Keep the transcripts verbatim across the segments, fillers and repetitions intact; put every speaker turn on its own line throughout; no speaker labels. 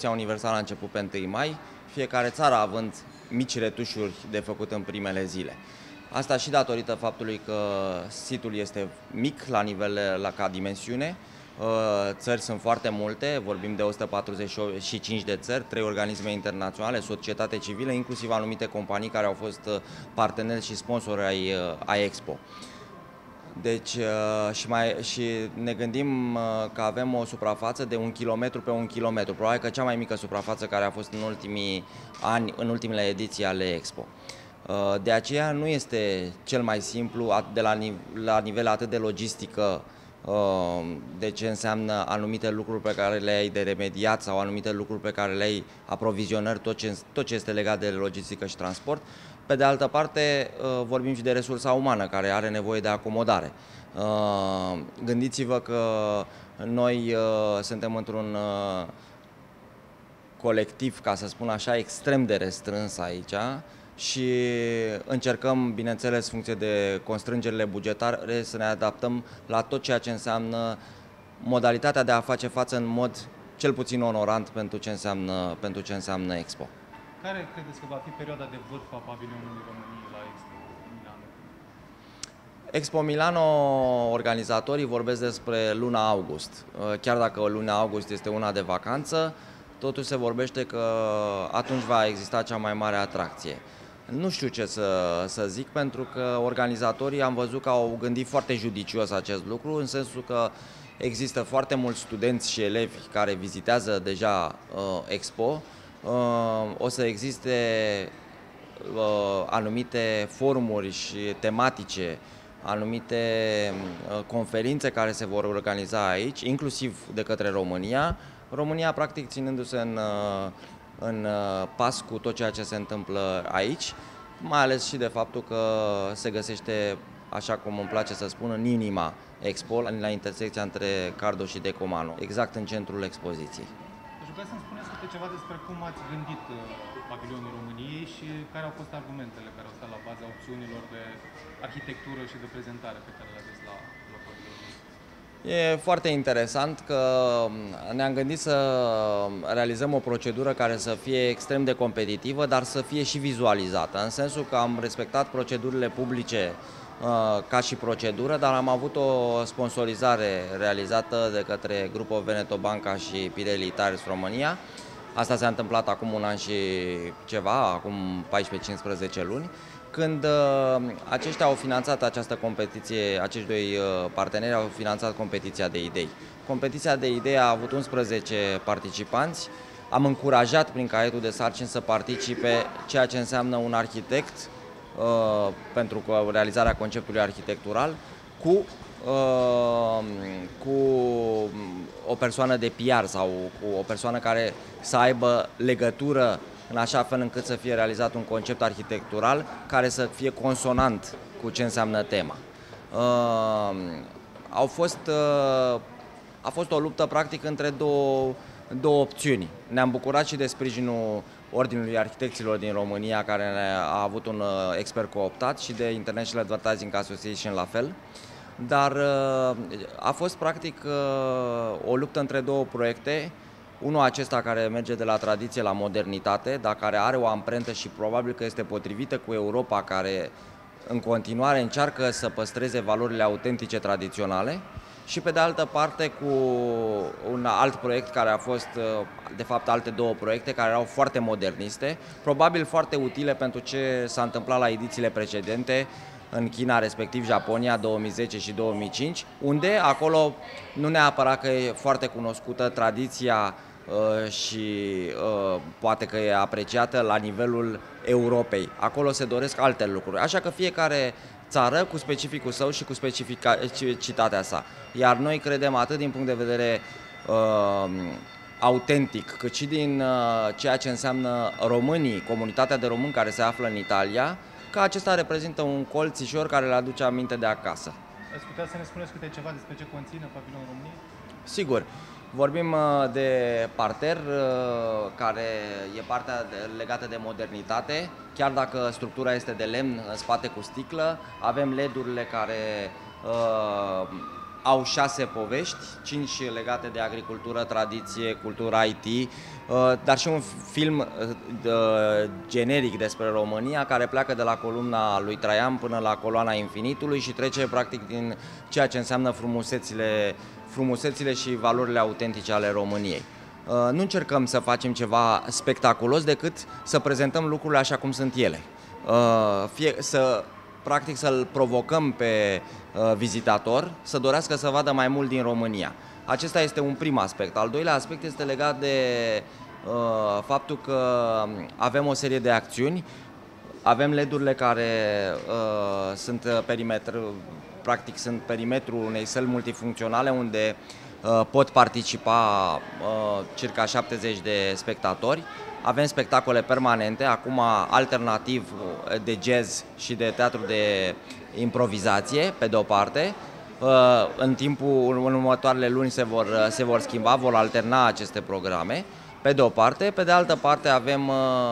distribuția universală a început pe întâi mai, fiecare țară având mici retușuri de făcut în primele zile. Asta și datorită faptului că situl este mic la nivel, la, ca dimensiune, țări sunt foarte multe, vorbim de o sută patruzeci și cinci de țări, trei organisme internaționale, societate civilă, inclusiv anumite companii care au fost parteneri și sponsori ai, ai Expo. Deci și, mai, și ne gândim că avem o suprafață de un kilometru pe un kilometru, probabil că cea mai mică suprafață care a fost în ultimii ani, în ultimele ediții ale Expo. De aceea nu este cel mai simplu de la, la nivel atât de logistică, de ce înseamnă anumite lucruri pe care le ai de remediat sau anumite lucruri pe care le ai aprovizionări, tot ce, tot ce este legat de logistică și transport. Pe de altă parte, vorbim și de resursa umană care are nevoie de acomodare. Gândiți-vă că noi suntem într-un colectiv, ca să spun așa, extrem de restrâns aici și încercăm, bineînțeles, în funcție de constrângerile bugetare, să ne adaptăm la tot ceea ce înseamnă modalitatea de a face față în mod cel puțin onorant pentru ce înseamnă, pentru ce înseamnă Expo.
Care credeți că va fi perioada de vârf a pavilionului României la Expo Milano?
Expo Milano, organizatorii vorbesc despre luna august. Chiar dacă luna august este una de vacanță, totuși se vorbește că atunci va exista cea mai mare atracție. Nu știu ce să, să zic, pentru că organizatorii am văzut că au gândit foarte judicios acest lucru, în sensul că există foarte mulți studenți și elevi care vizitează deja uh, Expo. Uh, o să existe uh, anumite forumuri și tematice, anumite uh, conferințe care se vor organiza aici, inclusiv de către România. România, practic, ținându-se în, în pas cu tot ceea ce se întâmplă aici, mai ales și de faptul că se găsește, așa cum îmi place să spun, în inima Expo, la intersecția între Cardo și Decomano, exact în centrul expoziției.
Deci vreau să-mi spuneți câte ceva despre cum ați gândit pavilionul României și care au fost argumentele care au stat la baza opțiunilor de arhitectură și de prezentare pe care le aveți la, la pavilionul.
E foarte interesant că ne-am gândit să realizăm o procedură care să fie extrem de competitivă, dar să fie și vizualizată, în sensul că am respectat procedurile publice ca și procedură, dar am avut o sponsorizare realizată de către Grupul Veneto Banca și Pirelli Tires România. Asta s-a întâmplat acum un an și ceva, acum paisprezece-cincisprezece luni, când uh, aceștia au finanțat această competiție, acești doi uh, parteneri au finanțat competiția de idei. Competiția de idei a avut unsprezece participanți, am încurajat prin caietul de sarcini să participe ceea ce înseamnă un arhitect uh, pentru realizarea conceptului arhitectural cu, uh, cu o persoană de P R sau cu o persoană care să aibă legătură în așa fel încât să fie realizat un concept arhitectural care să fie consonant cu ce înseamnă tema. Uh, au fost, uh, a fost o luptă practic între două, două opțiuni. Ne-am bucurat și de sprijinul Ordinului Arhitecților din România, care a avut un uh, expert cooptat, și de International Advertising Association la fel. Dar uh, a fost practic uh, o luptă între două proiecte. Unul acesta care merge de la tradiție la modernitate, dar care are o amprentă și probabil că este potrivită cu Europa, care în continuare încearcă să păstreze valorile autentice tradiționale, și pe de altă parte cu un alt proiect care a fost, de fapt alte două proiecte care erau foarte moderniste, probabil foarte utile pentru ce s-a întâmplat la edițiile precedente în China, respectiv Japonia, două mii zece și două mii cinci, unde acolo nu neapărat că e foarte cunoscută tradiția și poate că e apreciată la nivelul Europei. Acolo se doresc alte lucruri. Așa că fiecare țară cu specificul său și cu specificitatea sa. Iar noi credem, atât din punct de vedere uh, autentic, cât și din uh, ceea ce înseamnă românii, comunitatea de români care se află în Italia, că acesta reprezintă un colțișor care le aduce aminte de acasă.
Ați putea să ne spuneți câte ceva despre ce conține pavilionul României?
Sigur. Vorbim de parter, care e partea legată de modernitate, chiar dacă structura este de lemn, în spate cu sticlă. Avem L E D-urile care uh, au șase povești, cinci legate de agricultură, tradiție, cultură, I T, dar și un film generic despre România care pleacă de la columna lui Traian până la coloana infinitului și trece practic din ceea ce înseamnă frumusețile, frumusețile și valorile autentice ale României. Nu încercăm să facem ceva spectaculos decât să prezentăm lucrurile așa cum sunt ele. Fie, să practic să-l provocăm pe uh, vizitator să dorească să vadă mai mult din România. Acesta este un prim aspect. Al doilea aspect este legat de uh, faptul că avem o serie de acțiuni. Avem L E D-urile care uh, sunt perimetru, practic sunt perimetrul unei săli multifuncționale unde uh, pot participa uh, circa șaptezeci de spectatori. Avem spectacole permanente, acum alternativ de jazz și de teatru de improvizație, pe de o parte. În timpul, în următoarele luni se vor, se vor schimba, vor alterna aceste programe, pe de o parte. Pe de altă parte avem,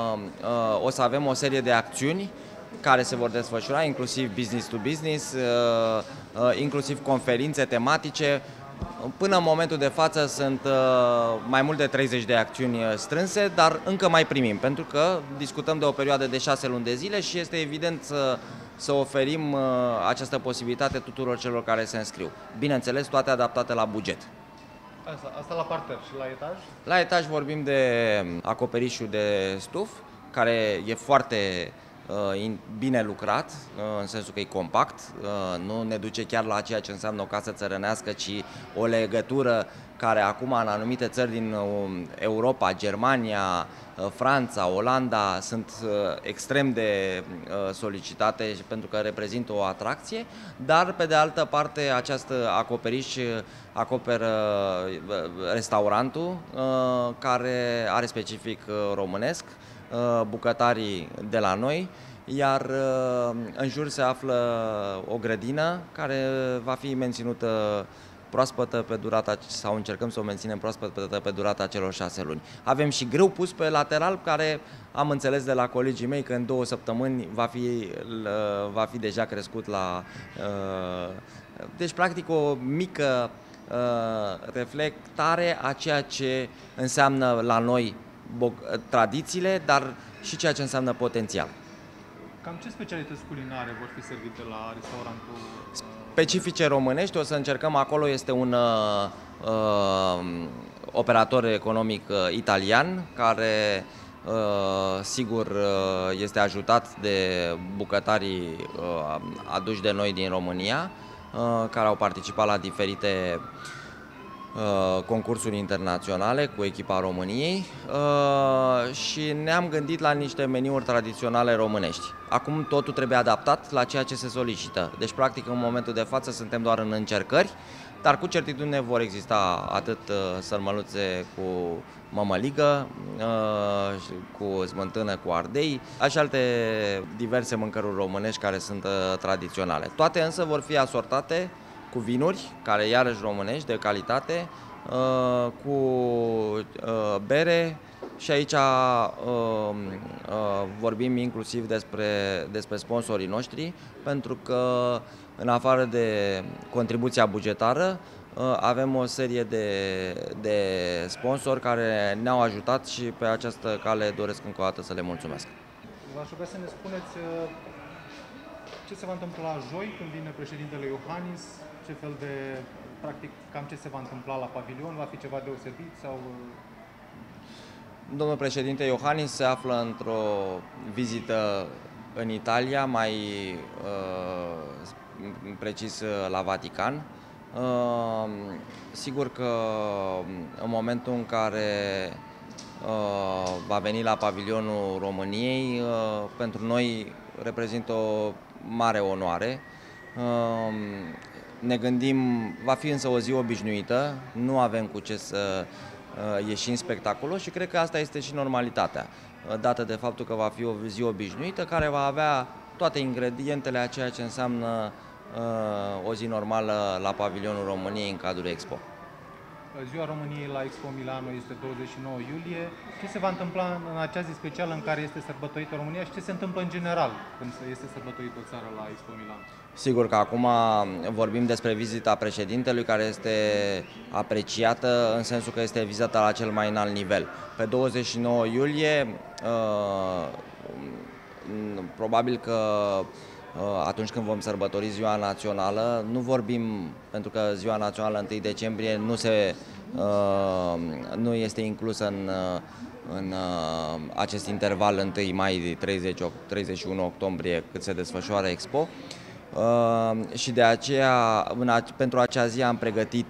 o să avem o serie de acțiuni care se vor desfășura, inclusiv business to business, inclusiv conferințe tematice. Până în momentul de față sunt uh, mai mult de treizeci de acțiuni strânse, dar încă mai primim, pentru că discutăm de o perioadă de șase luni de zile și este evident să, să oferim uh, această posibilitate tuturor celor care se înscriu. Bineînțeles, toate adaptate la buget.
Asta, asta la parter și la etaj?
La etaj vorbim de acoperișul de stuf, care e foarte bine lucrat, în sensul că e compact, nu ne duce chiar la ceea ce înseamnă o casă țărănească, ci o legătură care acum în anumite țări din Europa, Germania, Franța, Olanda, sunt extrem de solicitate pentru că reprezintă o atracție, dar pe de altă parte această acoperiș acoperă restaurantul care are specific românesc, bucătarii de la noi, iar în jur se află o grădină care va fi menținută proaspătă pe durata, sau încercăm să o menținem proaspătă pe durata celor șase luni. Avem și grâu pus pe lateral, care am înțeles de la colegii mei că în două săptămâni va fi, va fi deja crescut la... Deci, practic, o mică reflectare a ceea ce înseamnă la noi tradițiile, dar și ceea ce înseamnă potențial.
Cam ce specialități culinare vor fi servite la restaurantul?
Specifice românești, o să încercăm, acolo este un uh, operator economic uh, italian, care uh, sigur uh, este ajutat de bucătarii uh, aduși de noi din România, uh, care au participat la diferite concursuri internaționale cu echipa României și ne-am gândit la niște meniuri tradiționale românești. Acum totul trebuie adaptat la ceea ce se solicită. Deci, practic, în momentul de față suntem doar în încercări, dar cu certitudine vor exista atât sărmăluțe cu mămăligă, cu smântână, cu ardei, și alte diverse mâncăruri românești care sunt tradiționale. Toate însă vor fi asortate cu vinuri, care iarăși românești, de calitate, cu bere și aici vorbim inclusiv despre, despre sponsorii noștri, pentru că în afară de contribuția bugetară avem o serie de, de sponsori care ne-au ajutat și pe această cale doresc încă o dată să le mulțumesc.
V-aș ruga să ne spuneți ce se va întâmpla joi când vine președintele Iohannis, ce fel de, practic, cam ce se va întâmpla la pavilion, va fi ceva deosebit sau...
Domnul președinte Iohannis se află într-o vizită în Italia, mai uh, precis la Vatican. Uh, sigur că în momentul în care uh, va veni la pavilionul României, uh, pentru noi reprezintă o mare onoare. Uh, ne gândim, va fi însă o zi obișnuită, nu avem cu ce să ieșim spectaculos și cred că asta este și normalitatea, dată de faptul că va fi o zi obișnuită care va avea toate ingredientele a ceea ce înseamnă uh, o zi normală la pavilionul României în cadrul Expo.
Ziua României la Expo Milano este douăzeci și nouă iulie. Ce se va întâmpla în acea zi specială în care este sărbătorită România și ce se întâmplă în general când este sărbătorită o țară la Expo Milano?
Sigur că acum vorbim despre vizita președintelui, care este apreciată în sensul că este vizita la cel mai înalt nivel. Pe douăzeci și nouă iulie, probabil că atunci când vom sărbători Ziua Națională, nu vorbim, pentru că Ziua Națională întâi decembrie nu, se, nu este inclusă în, în acest interval întâi mai treizeci, treizeci și unu octombrie, cât se desfășoară Expo. Și de aceea, pentru acea zi am pregătit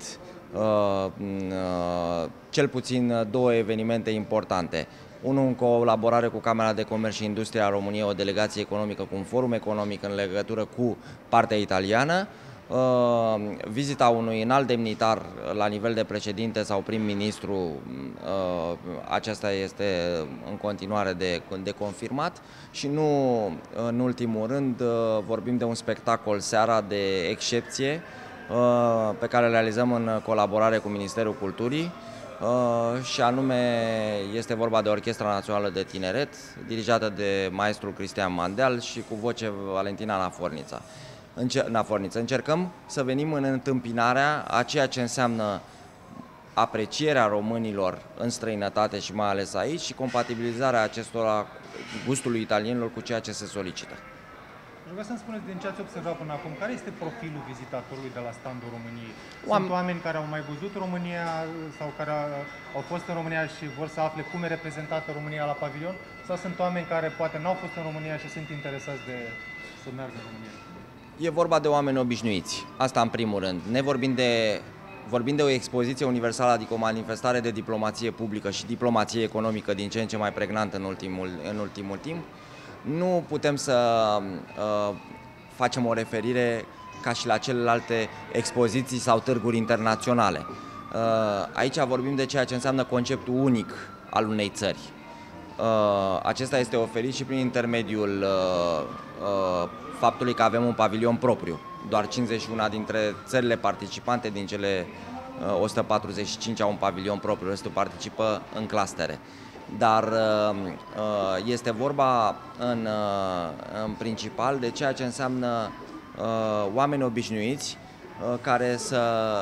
cel puțin două evenimente importante. Unul în colaborare cu Camera de Comerț și Industrie a României, o delegație economică cu un forum economic în legătură cu partea italiană, vizita unui înalt demnitar la nivel de președinte sau prim-ministru, aceasta este în continuare de, de confirmat și nu în ultimul rând vorbim de un spectacol seara de excepție pe care îl realizăm în colaborare cu Ministerul Culturii. Uh, și anume este vorba de Orchestra Națională de Tineret, dirijată de maestrul Cristian Mandeal și cu voce Valentina Nafornița. Încer Naforniță. Încercăm să venim în întâmpinarea a ceea ce înseamnă aprecierea românilor în străinătate și mai ales aici și compatibilizarea acestora gustului italienilor cu ceea ce se solicită.
Aș vrea să-mi spuneți, din ce ați observat până acum, care este profilul vizitatorului de la standul României? Sunt
Oameni...
oameni care au mai văzut România sau care au fost în România și vor să afle cum e reprezentată România la pavilion? Sau sunt oameni care poate n-au fost în România și sunt interesați de să meargă în România?
E vorba de oameni obișnuiți, asta în primul rând. Ne vorbim de, vorbim de o expoziție universală, adică o manifestare de diplomație publică și diplomație economică din ce în ce mai pregnantă în ultimul, în ultimul timp. Nu putem să uh, facem o referire ca și la celelalte expoziții sau târguri internaționale. Uh, aici vorbim de ceea ce înseamnă conceptul unic al unei țări. Uh, acesta este oferit și prin intermediul uh, uh, faptului că avem un pavilion propriu. Doar cincizeci și unu dintre țările participante din cele uh, o sută patruzeci și cinci au un pavilion propriu, restul participă în clustere. Dar este vorba în, în principal de ceea ce înseamnă oameni obișnuiți care să,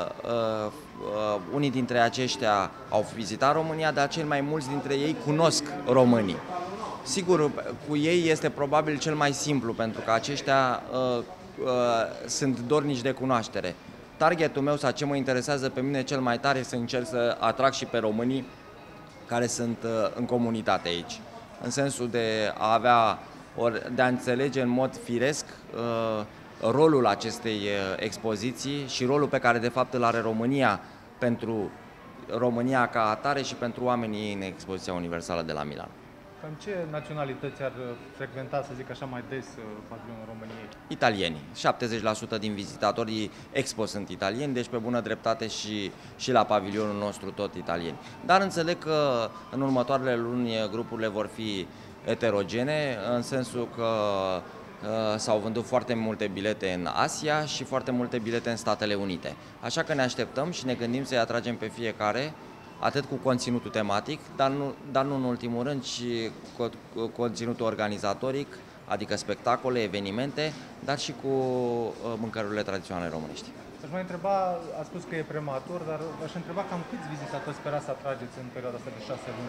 unii dintre aceștia au vizitat România, dar cel mai mulți dintre ei cunosc românii. Sigur, cu ei este probabil cel mai simplu, pentru că aceștia sunt dornici de cunoaștere. Targetul meu sau ce mă interesează pe mine cel mai tare să încerc să atrag și pe românii care sunt în comunitate aici, în sensul de a avea, ori de a înțelege în mod firesc rolul acestei expoziții și rolul pe care de fapt îl are România pentru România ca atare și pentru oamenii în expoziția universală de la Milano.
Cam ce naționalități ar frecventa, să zic așa, mai des pavilionul României?
Italieni. șaptezeci la sută din vizitatorii Expo sunt italieni, deci pe bună dreptate și, și la pavilionul nostru tot italieni. Dar înțeleg că în următoarele luni grupurile vor fi heterogene, în sensul că uh, s-au vândut foarte multe bilete în Asia și foarte multe bilete în Statele Unite. Așa că ne așteptăm și ne gândim să-i atragem pe fiecare, atât cu conținutul tematic, dar nu, dar nu în ultimul rând, și cu, cu conținutul organizatoric, adică spectacole, evenimente, dar și cu uh, mâncărurile tradiționale românești.
Aș mai întreba, a spus că e prematur, dar aș întreba cam câți vizitatori sperați să atrageți în perioada asta de șase luni?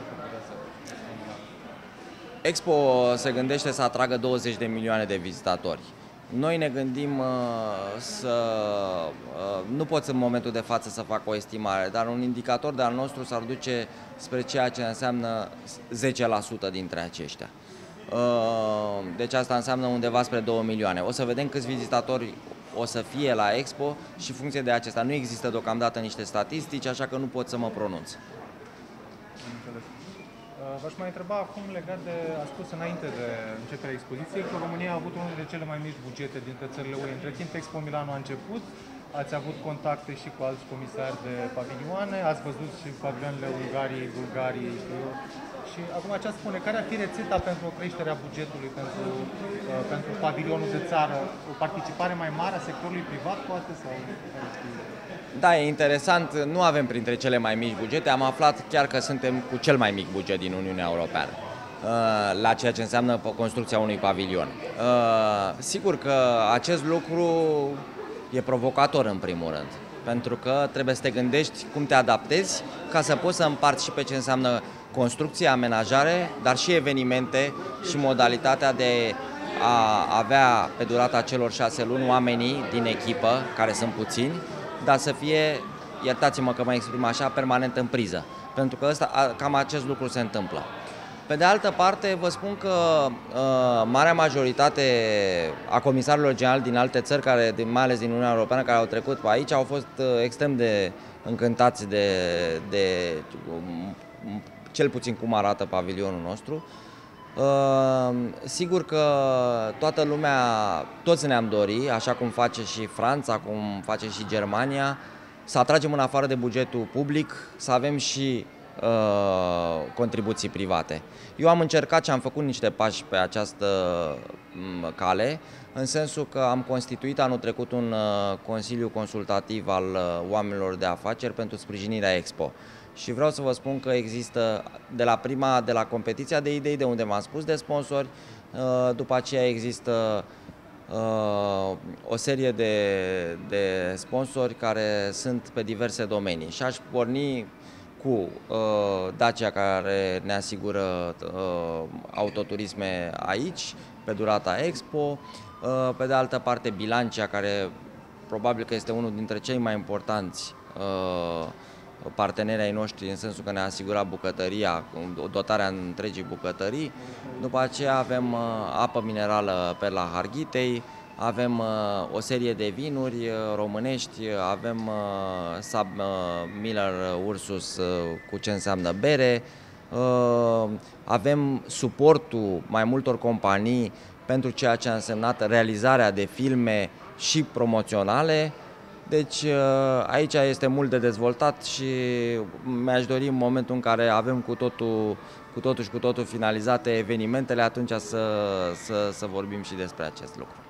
Expo se gândește să atragă douăzeci de milioane de vizitatori. Noi ne gândim uh, să, uh, nu pot în momentul de față să fac o estimare, dar un indicator de al nostru s-ar duce spre ceea ce înseamnă zece la sută dintre aceștia. Uh, deci asta înseamnă undeva spre două milioane. O să vedem câți vizitatori o să fie la Expo și în funcție de acesta. Nu există deocamdată niște statistici, așa că nu pot să mă pronunț.
V-aș mai întreba acum legat de, a spus înainte de începerea expoziției, că România a avut unul dintre cele mai mici bugete dintre țările U E. Între timp, Expo Milano a început, ați avut contacte și cu alți comisari de pavilioane, ați văzut și pavilioanele Ungariei, Bulgariei, și acum ce spune, care ar fi rețeta pentru o creștere a bugetului pentru, uh, pentru pavilionul de țară? O participare mai mare a sectorului privat, poate? Sau...
Da, e interesant, nu avem printre cele mai mici bugete, am aflat chiar că suntem cu cel mai mic buget din Uniunea Europeană la ceea ce înseamnă construcția unui pavilion. Sigur că acest lucru e provocator în primul rând, pentru că trebuie să te gândești cum te adaptezi ca să poți să împarți și pe ce înseamnă construcție, amenajare, dar și evenimente și modalitatea de a avea pe durata celor șase luni oamenii din echipă, care sunt puțini, dar să fie, iertați-mă că mă exprim așa, permanent în priză. Pentru că ăsta, cam acest lucru se întâmplă. Pe de altă parte, vă spun că uh, marea majoritate a comisarilor generali din alte țări, care, mai ales din Uniunea Europeană, care au trecut pe aici, au fost uh, extrem de încântați de, de um, cel puțin cum arată pavilionul nostru. Uh, sigur că toată lumea, toți ne-am dori, așa cum face și Franța, cum face și Germania, să atragem în afară de bugetul public, să avem și uh, contribuții private. Eu am încercat și am făcut niște pași pe această cale, în sensul că am constituit anul trecut un uh, consiliu consultativ al uh, oamenilor de afaceri pentru sprijinirea Expo. Și vreau să vă spun că există de la prima, de la competiția de idei, de unde m-am spus de sponsori, după aceea există o serie de, de sponsori care sunt pe diverse domenii. Și aș porni cu Dacia, care ne asigură autoturisme aici, pe durata Expo, pe de altă parte Bilancia, care probabil că este unul dintre cei mai importanți partenerii ai noștri, în sensul că ne-a asigurat bucătăria, dotarea întregii bucătării. După aceea avem uh, apă minerală pe la Harghitei, avem uh, o serie de vinuri uh, românești, avem uh, Sub uh, Miller Ursus uh, cu ce înseamnă bere, uh, avem suportul mai multor companii pentru ceea ce a însemnat realizarea de filme și promoționale. Deci aici este mult de dezvoltat și mi-aș dori în momentul în care avem cu totul, cu totul și cu totul finalizate evenimentele, atunci să, să, să vorbim și despre acest lucru.